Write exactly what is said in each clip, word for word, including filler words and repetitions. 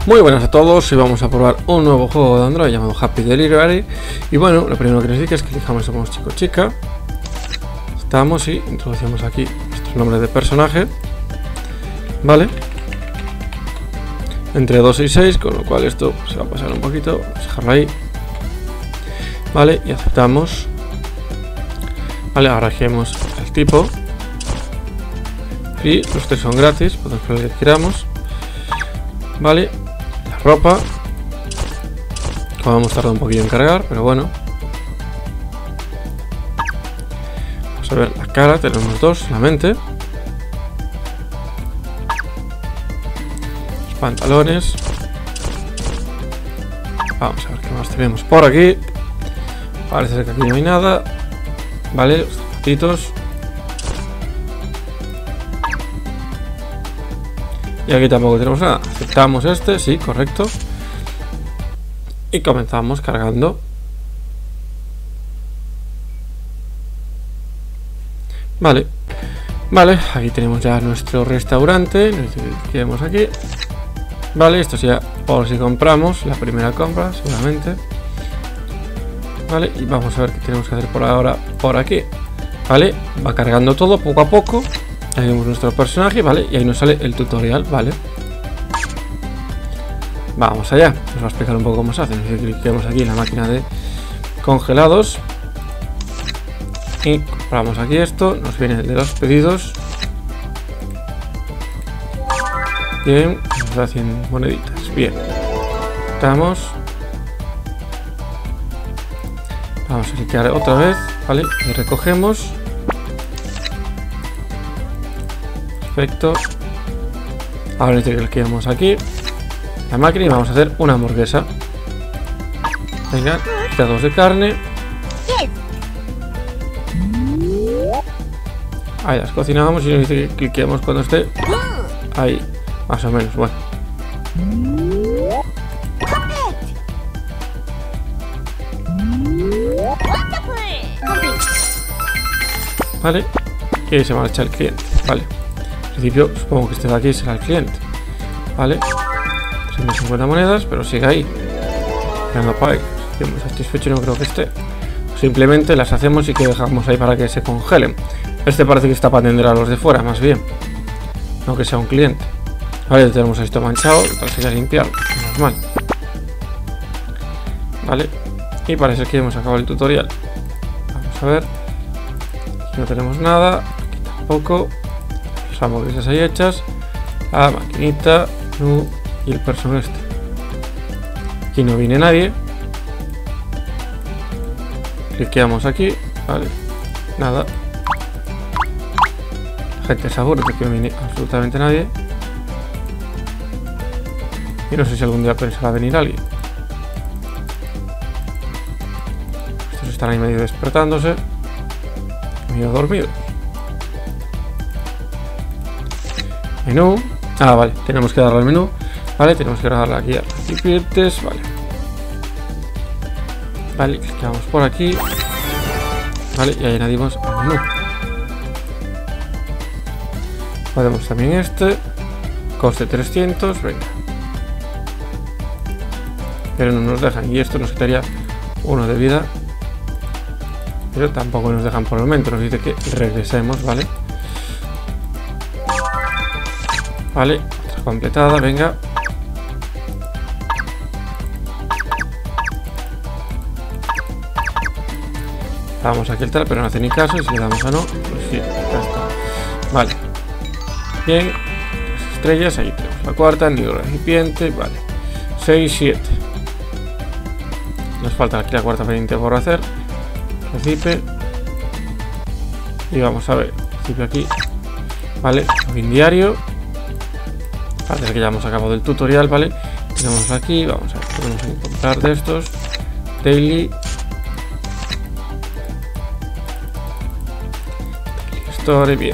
Muy buenas a todos y vamos a probar un nuevo juego de Android llamado Happy Delivery. Y bueno, lo primero que nos dice es que elijamos si somos chico o chica. Estamos y introducimos aquí nuestro nombre de personaje. Vale. Entre dos y seis, con lo cual esto se va a pasar un poquito. Vamos a dejarlo ahí. Vale, y aceptamos. Vale, ahora elegimos el tipo. Y los tres son gratis, podemos poner lo que queramos. Vale, la ropa. Vamos a tardar un poquillo en cargar, pero bueno. Vamos a ver la cara, tenemos dos solamente. Los pantalones. Vamos a ver qué más tenemos por aquí. Parece ser que aquí no hay nada. Vale, los zapatitos. Y aquí tampoco tenemos nada. Aceptamos este, sí, correcto. Y comenzamos cargando. Vale. Vale, aquí tenemos ya nuestro restaurante. Nos quedamos aquí. Vale, esto ya por si compramos. La primera compra, seguramente. Vale, y vamos a ver qué tenemos que hacer por ahora por aquí. Vale, va cargando todo poco a poco. Ahí vemos nuestro personaje, vale, y ahí nos sale el tutorial, vale. Vamos allá, nos va a explicar un poco cómo se hace. Nos cliquemos aquí en la máquina de congelados. Y compramos aquí esto, nos viene el de los pedidos. Bien, nos da cien moneditas, bien. Estamos. Vamos a clicar otra vez, vale, y recogemos. Perfecto. Ahora este que quedamos aquí la máquina y vamos a hacer una hamburguesa. Venga, pedacitos de carne. Ahí las cocinamos y nos dice que cliquemos cuando esté ahí, más o menos. Bueno, vale, y se marcha el cliente. Vale, en principio supongo que este de aquí será el cliente. Vale, trescientas cincuenta monedas, pero sigue ahí. Ya no pague. Estoy muy satisfecho y no creo que esté. Simplemente las hacemos y que dejamos ahí para que se congelen. Este parece que está para atender a los de fuera, más bien. No que sea un cliente. Vale, tenemos esto manchado, entonces hay que limpiarlo, normal. Vale, y parece que hemos acabado el tutorial. Vamos a ver. Aquí no tenemos nada, aquí tampoco. Las hamburguesas ahí hechas. La maquinita uh, y el personaje este. Aquí no viene nadie. Cliqueamos aquí, vale. Nada. La gente se aburre de que no viene absolutamente nadie. Y no sé si algún día pensará venir alguien. Estos están ahí medio despertándose. Medio dormidos. Menú. Ah, vale. Tenemos que darle al menú. Vale, tenemos que darle aquí a recipientes. Vale. Vale, clicamos por aquí. Vale, y añadimos al menú. Podemos también este. Coste trescientos. Venga. Pero no nos dejan. Y esto nos quitaría uno de vida. Pero tampoco nos dejan por el momento. Nos dice que regresemos, ¿vale? Vale, otra completada, venga. Damos aquí el tal, pero no hace ni caso. Y si le damos a no, pues sí, ya está. Vale. Bien. Tres estrellas, ahí tenemos la cuarta, nivel recipiente, vale. seis, siete. Nos falta aquí la cuarta pendiente por hacer. Recipe. Y vamos a ver. Recipe aquí. Vale, login diario. Parece que ya hemos acabado el tutorial, ¿vale? Tenemos aquí, vamos a ver, podemos encontrar de estos. Daily. Store, bien.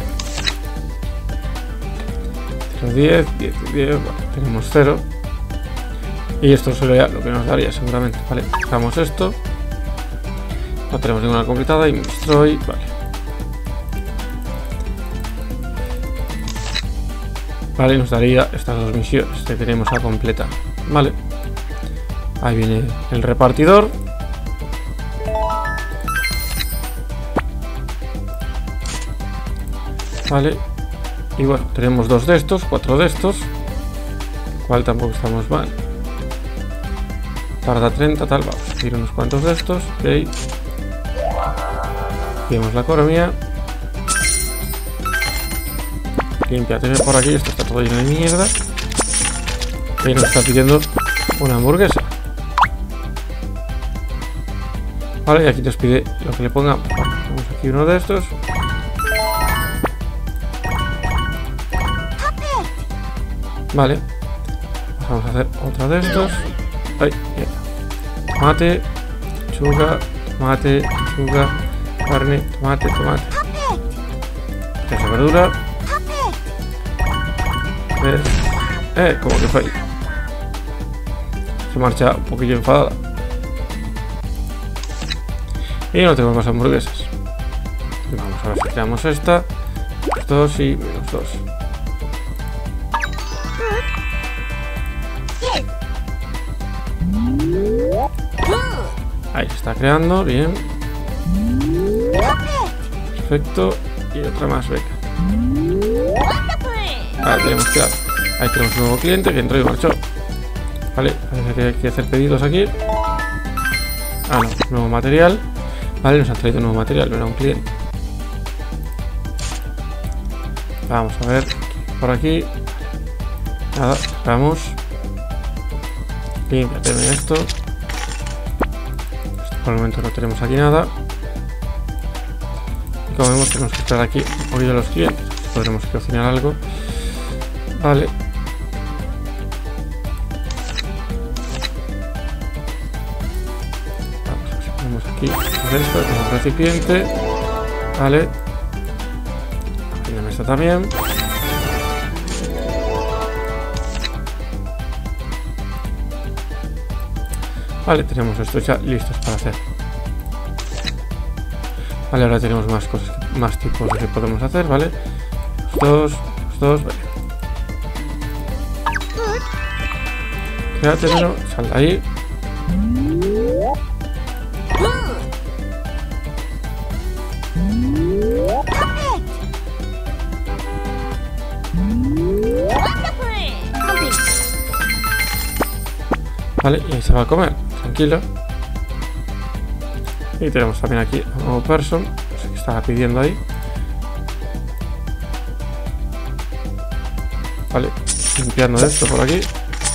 cero, diez, diez, diez, vale, tenemos cero. Y esto sería lo que nos daría seguramente, ¿vale? Dejamos esto. No tenemos ninguna completada y destroy, vale. Vale, nos daría estas dos misiones que tenemos a completar. Vale. Ahí viene el repartidor. Vale. Y bueno, tenemos dos de estos, cuatro de estos. Cual tampoco estamos mal. Tarda treinta, tal. Vamos a pedir unos cuantos de estos. Ok. Pillamos la economía. Límpiate por aquí. Esto está todo lleno de mierda. Y nos está pidiendo una hamburguesa. Vale, y aquí nos pide lo que le pongamos. Vamos aquí uno de estos. Vale. Vamos a hacer otra de estos. Ay, mierda. Tomate, lechuga, tomate, lechuga, carne, tomate, tomate. Esa verdura. ¿Ves? Eh, como que fue ahí. Se marcha un poquillo enfadada. Y no tenemos más hamburguesas. Vamos a ver si creamos esta. Dos y menos dos. Ahí se está creando, bien. Perfecto. Y otra más, venga. Ahora tenemos que dar. Ahí tenemos un nuevo cliente que entró y marchó. Vale, parece que hay que hacer pedidos aquí. Ah, no, nuevo material. Vale, nos han traído nuevo material, no era un cliente. Vamos a ver. Por aquí. Nada, vamos. Límpiateme esto. Por el momento no tenemos aquí nada. Y como vemos tenemos que esperar aquí un poquillo a los clientes. Podremos cocinar algo. Vale. Vamos a ver si ponemos aquí esto, tenemos recipiente. Vale. Aquí la mesa también. Vale, tenemos esto ya listos para hacer. Vale, ahora tenemos más cosas, más tipos de que podemos hacer, ¿vale? Los dos, los dos, vale. Créatelo, sal de ahí. Vale, y ahí se va a comer. Tranquilo. Y tenemos también aquí a un nuevo person. No sé qué estaba pidiendo ahí. Vale, limpiando esto por aquí.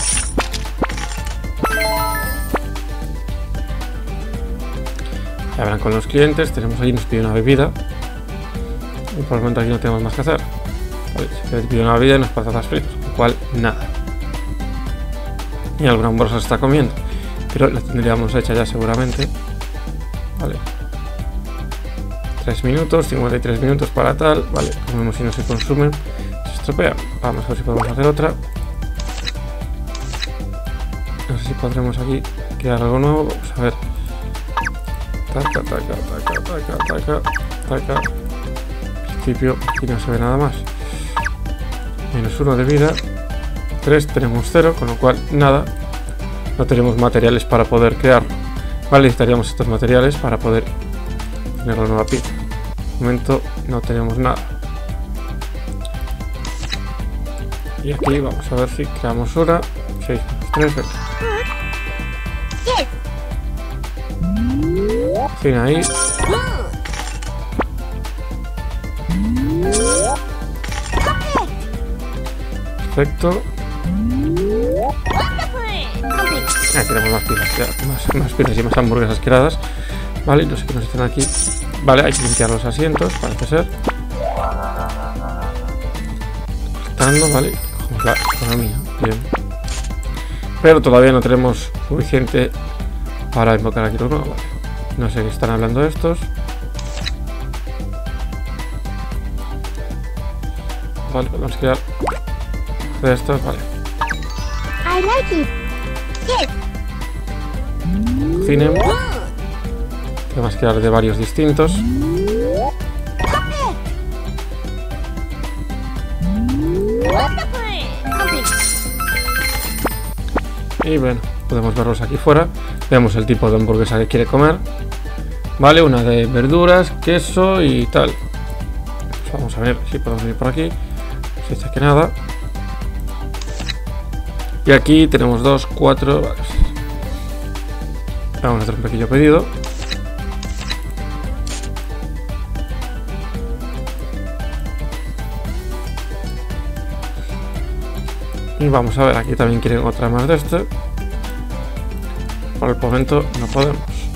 Ya verán con los clientes. Tenemos ahí, nos pide una bebida. Y por el momento aquí no tenemos más que hacer. Vale, se pide una bebida y unas patatas fritas. Con lo cual, nada. Y alguna hamburguesa se está comiendo. Pero la tendríamos hecha ya seguramente. Vale. tres minutos, cincuenta y tres minutos para tal. Vale, como vemos si no se consumen, se estropea. Vamos a ver si podemos hacer otra. No sé si podremos aquí crear algo nuevo. Vamos a ver. Taca, taca, taca, taca, taca, taca. En principio aquí no se ve nada más. Menos uno de vida. tres, tenemos cero, con lo cual nada. No tenemos materiales para poder crearlo. Vale, necesitaríamos estos materiales para poder tener la nueva pizza. De momento no tenemos nada. Y aquí vamos a ver si creamos una. seis menos tres, venga. Fin ahí. Perfecto. Ah, tenemos más pizzas, más, más pizzas y más hamburguesas creadas. Vale, no sé qué nos están aquí. Vale, hay que limpiar los asientos, parece ser. Cortando, vale. Cogemos la economía, bien. Pero todavía no tenemos suficiente para invocar aquí los nuevos. Vale. No sé qué están hablando estos. Vale, podemos crear de estos, vale. I like it. Yes. Cocinen. Tenemos que crear de varios distintos. Y bueno, podemos verlos aquí fuera. Vemos el tipo de hamburguesa que quiere comer. Vale, una de verduras, queso y tal. Pues vamos a ver si podemos ir por aquí. Se dice que nada. Y aquí tenemos dos, cuatro. Vale. Vamos a hacer un pequeño pedido. Y vamos a ver, aquí también quieren otra más de este. Por el momento no podemos.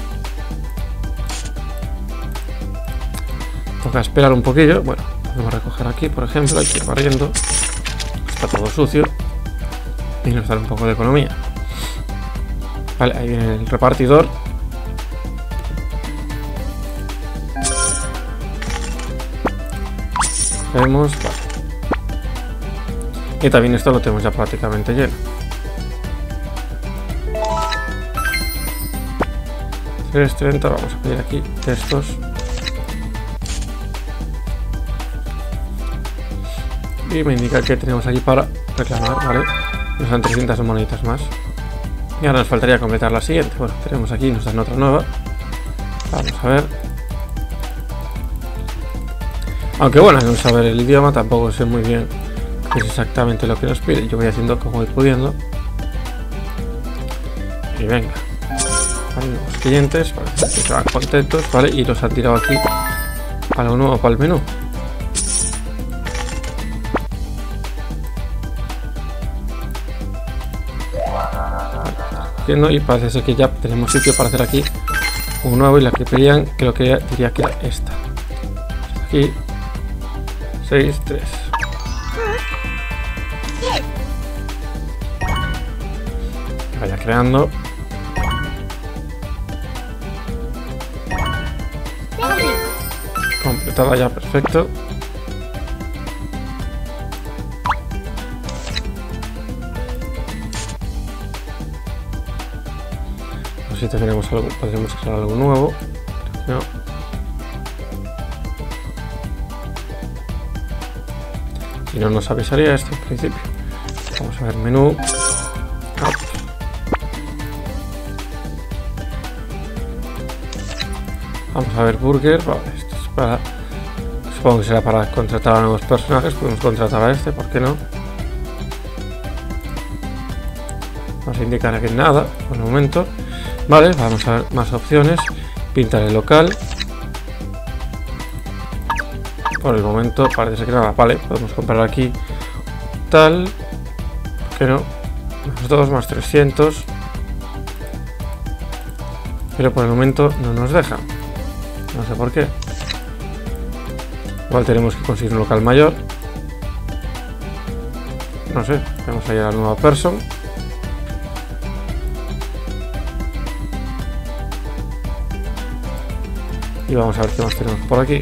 Toca esperar un poquillo. Bueno, podemos recoger aquí, por ejemplo, hay que ir barriendo. Está todo sucio. Y nos da un poco de economía. Vale, ahí viene el repartidor. Vemos, vale. Y también esto lo tenemos ya prácticamente lleno. tres treinta, vamos a pedir aquí textos. Y me indica que tenemos aquí para reclamar, ¿vale? Nos dan trescientas moneditas más. Y ahora nos faltaría completar la siguiente. Bueno, tenemos aquí, nos dan otra nueva. Vamos a ver. Aunque bueno, no saber el idioma, tampoco sé muy bien qué es exactamente lo que nos pide. Yo voy haciendo como voy pudiendo. Y venga. Vale, los clientes, parece que estaban contentos, ¿vale? Y los han tirado aquí algo nuevo para el menú. Y parece ser que ya tenemos sitio para hacer aquí un nuevo, y la que pedían creo que diría que era esta. Aquí seis tres. Que vaya creando. Completada ya, perfecto. Si tenemos algo, podremos hacer algo nuevo. No. Si no, nos avisaría esto en principio. Vamos a ver menú. Up. Vamos a ver burger. Vale, esto es para. Supongo que será para contratar a nuevos personajes. Podemos contratar a este, ¿por qué no? Vamos a indicar aquí nada por el momento. Vale, vamos a ver más opciones. Pintar el local. Por el momento parece que nada. Vale, podemos comprar aquí tal. ¿Por qué no? Más dos, más trescientos. Pero por el momento no nos deja. No sé por qué. Igual tenemos que conseguir un local mayor. No sé, vamos a ir a la nueva person. Y vamos a ver qué más tenemos por aquí.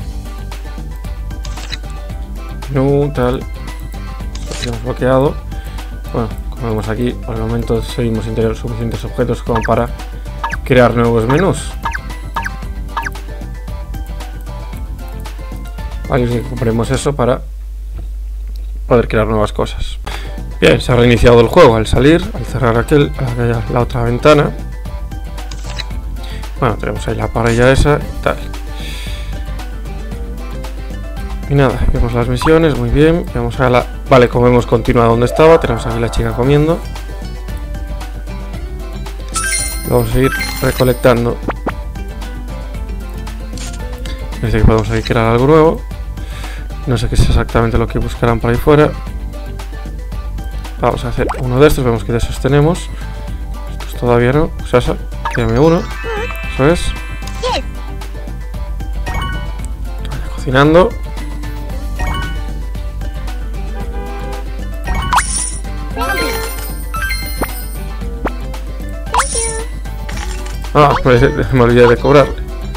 No, tal. Lo tenemos bloqueado. Bueno, como vemos aquí, por el momento seguimos sin tener suficientes objetos como para crear nuevos menús. Vale, y compremos eso para poder crear nuevas cosas. Bien, se ha reiniciado el juego al salir, al cerrar aquel, aquella, la otra ventana. Bueno, tenemos ahí la parrilla esa y tal. Y nada, vemos las misiones, muy bien. Vamos a la... Vale, como hemos continuado donde estaba, tenemos aquí la chica comiendo. Vamos a ir recolectando. Desde que podemos aquí crear algo nuevo. No sé qué es exactamente lo que buscarán por ahí fuera. Vamos a hacer uno de estos, vemos que de esos tenemos. Estos todavía no. O sea, eso, quédame uno. Eso es. Vaya cocinando. Ah, me, me olvidé de cobrarle.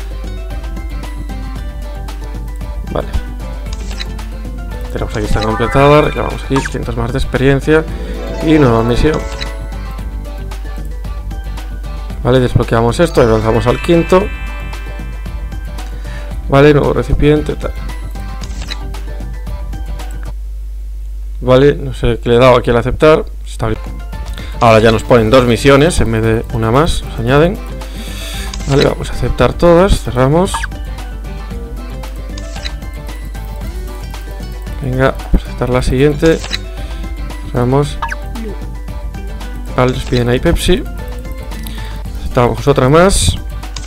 Vale. Tenemos aquí esta completada. Reclamamos aquí quinientos más de experiencia. Y nueva misión. Vale, desbloqueamos esto. Avanzamos al quinto. Vale, nuevo recipiente. Tal. Vale, no sé qué le he dado aquí al aceptar. Está bien. Ahora ya nos ponen dos misiones en vez de una más, nos añaden. Vale, vamos a aceptar todas, cerramos. Venga, vamos a aceptar la siguiente. Cerramos. Vale, nos piden ahí Pepsi. Aceptamos otra más.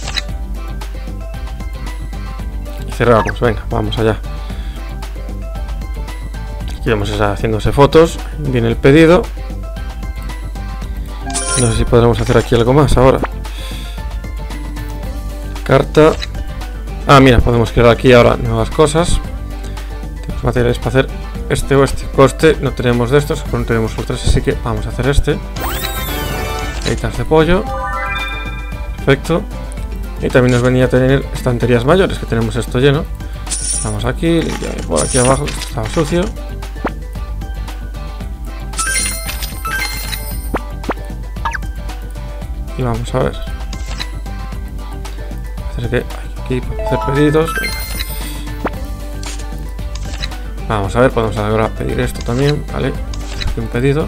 Y cerramos, venga, vamos allá. Aquí vamos a estar haciéndose fotos. Viene el pedido. No sé si podremos hacer aquí algo más ahora. Carta. Ah, mira, podemos crear aquí ahora nuevas cosas. Tenemos materiales para hacer este o este. Coste, no tenemos de estos, no tenemos otros, así que vamos a hacer este. Gaitas de pollo. Perfecto. Y también nos venía a tener estanterías mayores, que tenemos esto lleno. Vamos aquí, limpiamos por aquí abajo, esto estaba sucio. Y vamos a ver. Hacer que aquí para hacer pedidos. Venga. Vamos a ver, podemos ahora pedir esto también, ¿vale? Aquí un pedido.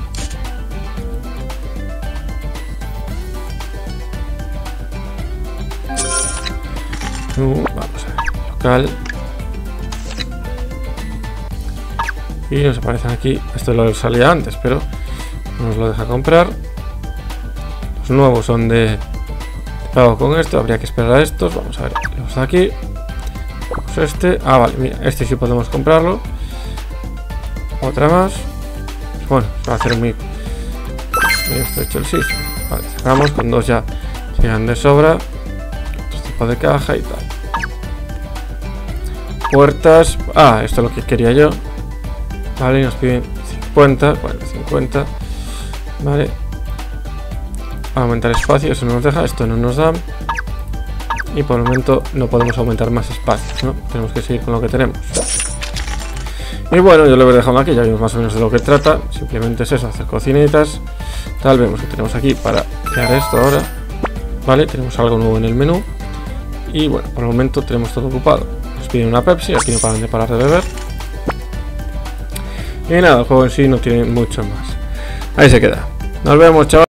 Uh, vamos a ver, local. Y nos aparecen aquí, esto lo salía antes, pero no nos lo deja comprar. Los nuevos son de, de pago con esto, habría que esperar a estos. Vamos a ver, los de aquí. Pues este, ah vale, mira, este sí podemos comprarlo. Otra más. Bueno, va a hacer muy, muy estrecho el sitio. Vale, cerramos, con dos ya llegan de sobra. Otro tipo de caja y tal. Puertas. Ah, esto es lo que quería yo. Vale, nos piden cincuenta. Bueno, cincuenta. Vale. Aumentar espacio, eso no nos deja. Esto no nos da. Y por el momento no podemos aumentar más espacios, ¿no? Tenemos que seguir con lo que tenemos. Y bueno, yo lo voy dejando aquí, ya vimos más o menos de lo que trata. Simplemente es eso, hacer cocinitas. Tal, vemos que tenemos aquí para crear esto ahora. Vale, tenemos algo nuevo en el menú. Y bueno, por el momento tenemos todo ocupado. Nos piden una Pepsi, aquí no paran de parar de beber. Y nada, el juego en sí no tiene mucho más. Ahí se queda. Nos vemos, chavales.